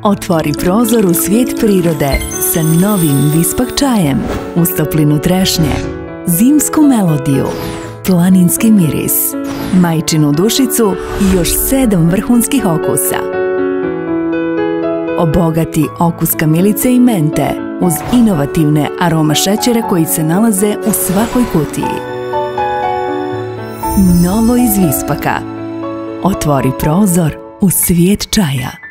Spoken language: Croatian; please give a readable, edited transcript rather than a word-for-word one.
Otvori prozor u svijet prirode sa novim Vispak čajem uz toplinu trešnje, zimsku melodiju, planinski miris, majčinu dušicu i još 7 vrhunskih okusa. Obogati okus kamilice i mente uz inovativne aroma šećera koji se nalaze u svakoj kutiji. Novo iz Vispaka. Otvori prozor u svijet čaja.